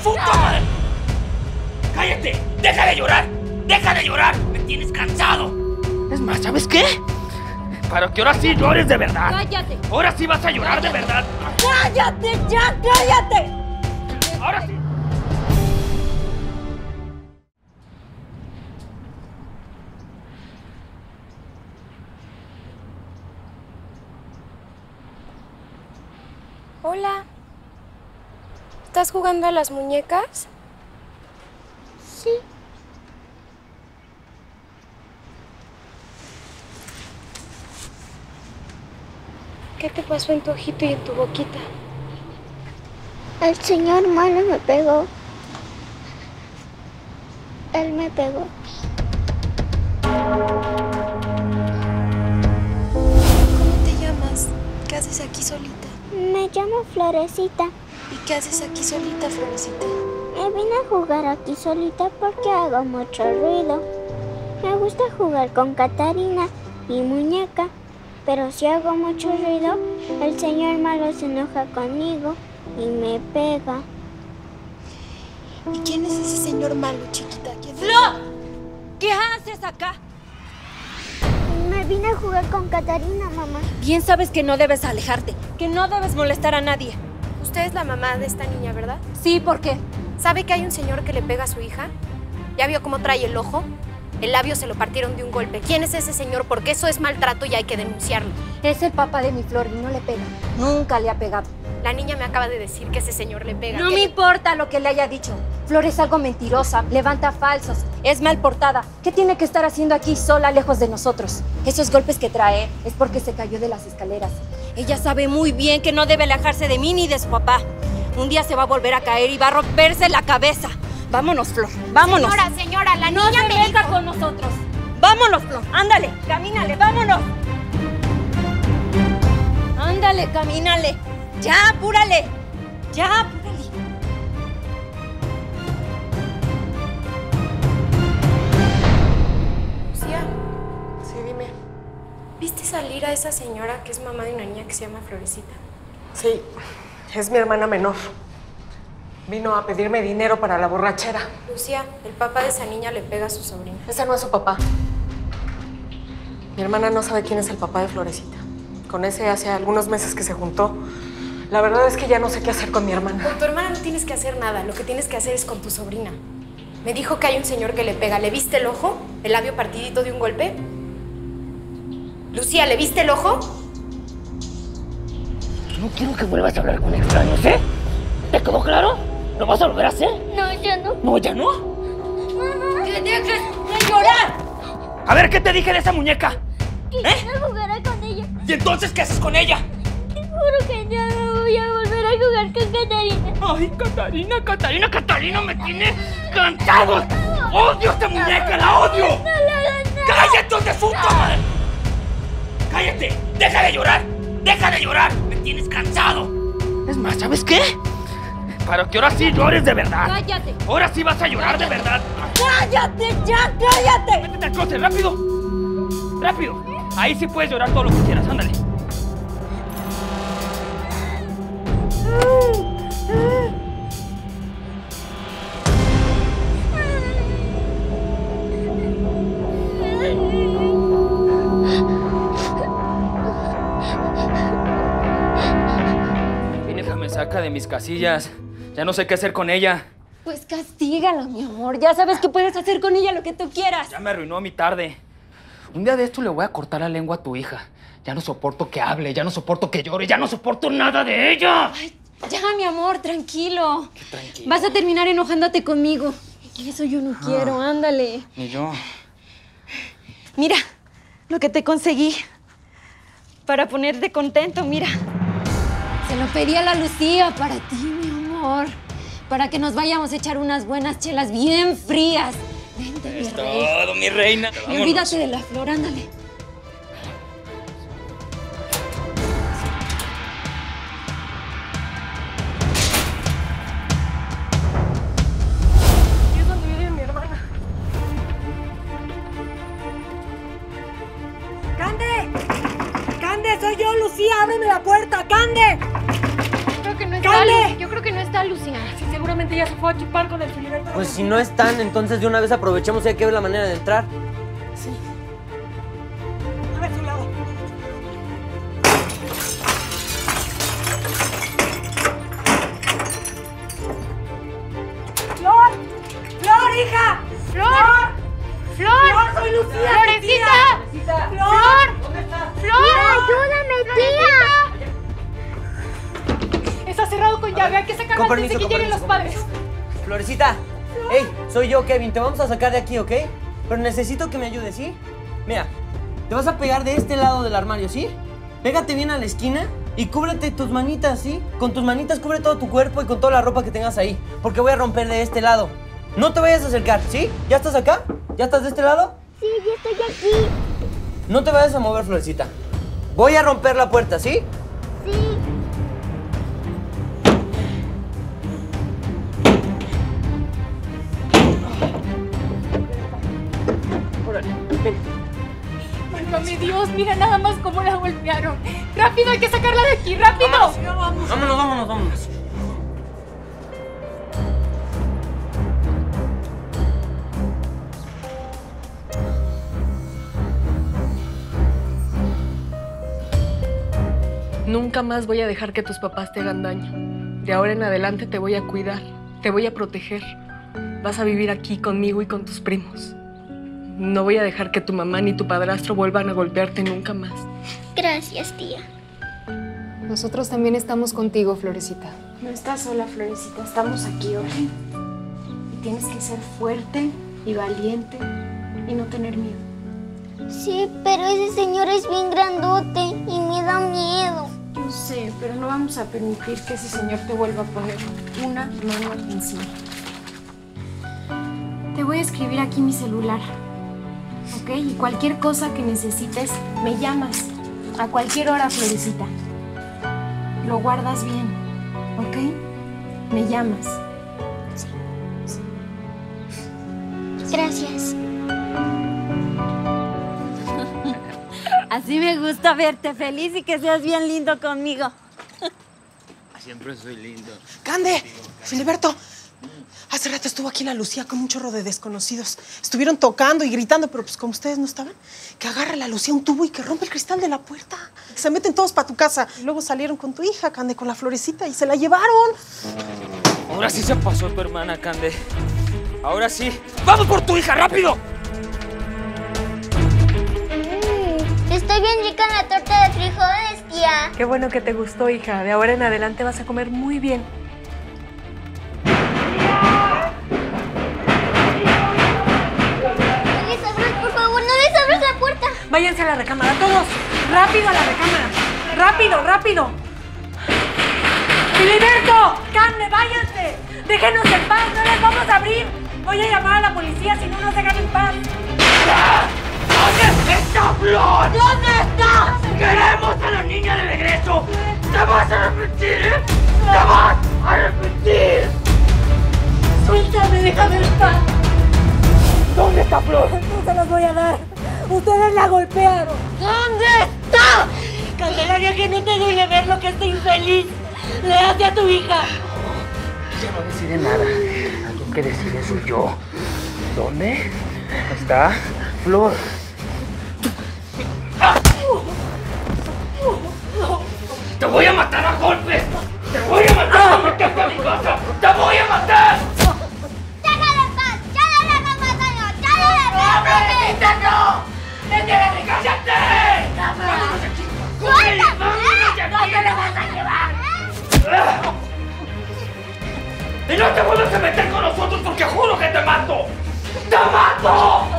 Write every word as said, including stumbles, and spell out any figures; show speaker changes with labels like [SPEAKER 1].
[SPEAKER 1] puta madre! ¡Cállate! ¡Deja de llorar! ¡Deja de llorar! ¡Me tienes cansado! Es más, ¿sabes qué? Para que ahora sí llores de verdad.
[SPEAKER 2] ¡Cállate!
[SPEAKER 1] Ahora sí vas a llorar
[SPEAKER 2] ¡Cállate!
[SPEAKER 1] de verdad.
[SPEAKER 2] ¡Cállate ya! ¡Cállate!
[SPEAKER 1] Ahora sí.
[SPEAKER 3] Hola. ¿Estás jugando a las muñecas?
[SPEAKER 4] Sí.
[SPEAKER 3] ¿Qué te pasó en tu ojito y en tu boquita?
[SPEAKER 4] El señor malo me pegó. Él me pegó.
[SPEAKER 3] ¿Cómo te llamas? ¿Qué haces aquí solita?
[SPEAKER 4] Me llamo Florecita.
[SPEAKER 3] ¿Y qué haces aquí solita, Florecita?
[SPEAKER 4] Me vine a jugar aquí solita porque hago mucho ruido. Me gusta jugar con Catarina, mi muñeca, pero si hago mucho ruido, el señor malo se enoja conmigo y me pega.
[SPEAKER 3] ¿Y quién es ese señor malo, chiquita? ¿Quién es?
[SPEAKER 2] ¡Flo! ¿Qué haces acá?
[SPEAKER 4] Me vine a jugar con Catarina, mamá.
[SPEAKER 2] Bien sabes que no debes alejarte, que no debes molestar a nadie.
[SPEAKER 3] Usted es la mamá de esta niña, ¿verdad?
[SPEAKER 2] Sí, ¿por qué?
[SPEAKER 3] ¿Sabe que hay un señor que le pega a su hija? ¿Ya vio cómo trae el ojo? El labio se lo partieron de un golpe. ¿Quién es ese señor? Porque eso es maltrato y hay que denunciarlo.
[SPEAKER 2] Es el papá de mi Flor y no le pega. Nunca le ha pegado.
[SPEAKER 3] La niña me acaba de decir que ese señor le pega.
[SPEAKER 2] No
[SPEAKER 3] que
[SPEAKER 2] me
[SPEAKER 3] le-
[SPEAKER 2] importa lo que le haya dicho. Flor es algo mentirosa, levanta falsos, es mal portada. ¿Qué tiene que estar haciendo aquí sola, lejos de nosotros? Esos golpes que trae es porque se cayó de las escaleras. Ella sabe muy bien que no debe alejarse de mí ni de su papá. Un día se va a volver a caer y va a romperse la cabeza. Vámonos, Flor, vámonos.
[SPEAKER 3] Señora, señora, la
[SPEAKER 2] No
[SPEAKER 3] niña
[SPEAKER 2] se
[SPEAKER 3] me
[SPEAKER 2] meta
[SPEAKER 3] dijo...
[SPEAKER 2] con nosotros. Vámonos, Flor, ándale, camínale, vámonos. Ándale, camínale. Ya, apúrale. Ya, apúrale.
[SPEAKER 3] Lucía,
[SPEAKER 5] Sí, dime.
[SPEAKER 3] ¿viste salir a esa señora que es mamá de una niña que se llama Florecita?
[SPEAKER 5] Sí, es mi hermana menor. Vino a pedirme dinero para la borrachera.
[SPEAKER 3] Lucía, el papá de esa niña le pega a su sobrina.
[SPEAKER 5] Ese no es su papá. Mi hermana no sabe quién es el papá de Florecita. Con ese hace algunos meses que se juntó. La verdad es que ya no sé qué hacer con mi hermana.
[SPEAKER 3] Con tu hermana no tienes que hacer nada. Lo que tienes que hacer es con tu sobrina. Me dijo que hay un señor que le pega. ¿Le viste el ojo? ¿El labio partidito de un golpe? Lucía, ¿le viste el ojo?
[SPEAKER 1] No quiero que vuelvas a hablar con extraños, ¿eh? ¿Te quedó claro? ¿Lo vas a volver a hacer?
[SPEAKER 4] No, ya no.
[SPEAKER 1] No, ¿ya no?
[SPEAKER 2] ¡Que dejes de llorar!
[SPEAKER 1] A ver, ¿qué te dije de esa muñeca?
[SPEAKER 4] Que
[SPEAKER 1] ¿Eh?
[SPEAKER 4] ya no jugará con ella.
[SPEAKER 1] ¿Y entonces qué haces con ella?
[SPEAKER 4] Te juro que ya no voy a volver a jugar con Catarina.
[SPEAKER 1] Ay, Catarina, Catarina, Catarina, me tiene cansado. ¡Odio esta muñeca, la odio!
[SPEAKER 4] No le hagas nada.
[SPEAKER 1] ¡Cállate, de puta madre! ¡Cállate! ¡Deja de llorar! ¡Deja de llorar! ¡Me tienes cansado! Es más, ¿sabes qué? Para que ahora sí llores de verdad.
[SPEAKER 2] ¡Cállate!
[SPEAKER 1] Ahora sí vas a llorar de verdad.
[SPEAKER 2] ¡Cállate ya! ¡Cállate!
[SPEAKER 1] Métete al closet, rápido. Rápido. Ahí sí puedes llorar todo lo que quieras, ándale. Mi hija me saca de mis casillas. Ya no sé qué hacer con ella.
[SPEAKER 2] Pues castígala, mi amor. Ya sabes que puedes hacer con ella lo que tú quieras.
[SPEAKER 1] Ya me arruinó mi tarde. Un día de esto le voy a cortar la lengua a tu hija. Ya no soporto que hable, ya no soporto que llore, ya no soporto nada de ella.
[SPEAKER 2] Ay, ya, mi amor, tranquilo.
[SPEAKER 1] Qué tranquilo.
[SPEAKER 2] Vas a terminar enojándote conmigo. Y eso yo no quiero, ándale.
[SPEAKER 1] Ni yo.
[SPEAKER 2] Mira, lo que te conseguí. Para ponerte contento, mira. Se lo pedí a la Lucía para ti, mi amor. Para que nos vayamos a echar unas buenas chelas bien frías. Vente, mi
[SPEAKER 1] Es
[SPEAKER 2] rey.
[SPEAKER 1] todo, mi reina.
[SPEAKER 2] Y
[SPEAKER 1] Vámonos.
[SPEAKER 2] olvídate de la flor, ándale.
[SPEAKER 5] Aquí es donde vive mi hermana.
[SPEAKER 6] ¡Cande! ¡Cande! ¡Soy yo, Lucía! ¡Ábreme la puerta! ¡Cande!
[SPEAKER 3] Yo creo que no
[SPEAKER 6] ¡Cande!
[SPEAKER 3] Yo creo que no está Lucía.
[SPEAKER 6] Sí, seguramente
[SPEAKER 5] Seguramente ya se fue a chupar con el Filiberto.
[SPEAKER 7] Pues si no están, entonces de una vez aprovechemos y hay que ver la manera de entrar.
[SPEAKER 5] Sí. A ver, su lado.
[SPEAKER 6] ¡Flor! ¡Flor, hija!
[SPEAKER 3] ¡Flor! ¡Flor!
[SPEAKER 6] ¡Flor, soy Lucía!
[SPEAKER 3] ¡Florecita!
[SPEAKER 7] Florecita.
[SPEAKER 3] ¡Flor!
[SPEAKER 7] ¿Dónde está?
[SPEAKER 3] ¡Flor!
[SPEAKER 4] ¡Ayúdame, tía!
[SPEAKER 5] Está cerrado con llave, hay que sacarlo
[SPEAKER 7] Con
[SPEAKER 5] antes
[SPEAKER 7] permiso,
[SPEAKER 5] de que
[SPEAKER 7] con
[SPEAKER 5] lleguen los
[SPEAKER 7] permiso, con
[SPEAKER 5] padres.
[SPEAKER 7] Florecita. Ey, soy yo, Kevin. Te vamos a sacar de aquí, ¿ok? Pero necesito que me ayudes, ¿sí? Mira, te vas a pegar de este lado del armario, ¿sí? Pégate bien a la esquina y cúbrete tus manitas, ¿sí? Con tus manitas cubre todo tu cuerpo y con toda la ropa que tengas ahí. Porque voy a romper de este lado. No te vayas a acercar, ¿sí? ¿Ya estás acá? ¿Ya estás de este lado?
[SPEAKER 4] Sí, ya estoy aquí.
[SPEAKER 7] No te vayas a mover, Florecita. Voy a romper la puerta, ¿sí?
[SPEAKER 4] Sí.
[SPEAKER 5] Válgame Dios, mira nada más cómo la golpearon. ¡Rápido, hay que sacarla de aquí! ¡Rápido!
[SPEAKER 7] Vámonos, vámonos, vámonos, vámonos.
[SPEAKER 5] Nunca más voy a dejar que tus papás te hagan daño. De ahora en adelante te voy a cuidar, te voy a proteger. Vas a vivir aquí conmigo y con tus primos. No voy a dejar que tu mamá ni tu padrastro vuelvan a golpearte nunca más.
[SPEAKER 4] Gracias, tía.
[SPEAKER 8] Nosotros también estamos contigo, Florecita.
[SPEAKER 2] No estás sola, Florecita. Estamos aquí, ¿ok? Y tienes que ser fuerte y valiente y no tener miedo.
[SPEAKER 4] Sí, pero ese señor es bien grandote y me da miedo.
[SPEAKER 2] Yo sé, pero no vamos a permitir que ese señor te vuelva a poner una mano encima. Te voy a escribir aquí mi celular, ¿ok? Y cualquier cosa que necesites, me llamas. A cualquier hora, Florecita. Lo guardas bien, ¿ok? Me llamas.
[SPEAKER 4] Gracias.
[SPEAKER 9] Así me gusta verte feliz y que seas bien lindo conmigo.
[SPEAKER 1] Siempre soy lindo.
[SPEAKER 5] ¡Cande! ¡Filiberto! Hace rato estuvo aquí la Lucía con un chorro de desconocidos. Estuvieron tocando y gritando, pero pues como ustedes no estaban, que agarra la Lucía un tubo y que rompe el cristal de la puerta. Se meten todos para tu casa. Y luego salieron con tu hija, Cande, con la Florecita, y se la llevaron.
[SPEAKER 1] Ahora sí se pasó tu hermana, Cande. Ahora sí. ¡Vamos por tu hija, rápido!
[SPEAKER 4] Estoy bien rica en la torta de frijoles, tía.
[SPEAKER 5] Qué bueno que te gustó, hija. De ahora en adelante vas a comer muy bien.
[SPEAKER 4] No les abras, por favor, no les abras la puerta.
[SPEAKER 5] Váyanse a la recámara, todos. ¡Rápido a la recámara! ¡Rápido, rápido! ¡Filiberto! ¡Cande, váyanse! ¡Déjenos en paz! ¡No les vamos a abrir! Voy a llamar a la policía si no nos dejan en paz.
[SPEAKER 1] ¿Dónde está Flor? ¿Dónde está? ¡Queremos a la niña de regreso! ¡Te vas a arrepentir, eh! ¡Te vas a arrepentir!
[SPEAKER 6] Suéltame, déjame en paz.
[SPEAKER 1] ¿Dónde está Flor?
[SPEAKER 6] No se los voy a dar. Ustedes la golpearon.
[SPEAKER 9] ¿Dónde está?
[SPEAKER 6] Candelaria, que no te duele ver lo que este infeliz le hace a tu hija.
[SPEAKER 1] Ya no decide nada. Alguien que decide soy yo. ¿Dónde está Flor? ¡Te voy a matar a golpes! ¡Te voy a matar a golpes a mi casa! ¡Te voy a matar!
[SPEAKER 4] ¡Déjala en paz! ¡Ya la dejas matando! ¡Ya la dejas!
[SPEAKER 1] ¡No, Florecita, no! ¡Déjala, cállate! ¡Vámonos de aquí! ¡Suéltame! ¡Vámonos de aquí! ¡No te la vas a llevar! ¡Y no te vuelvas a meter con nosotros porque juro que te mato! ¡Te mato!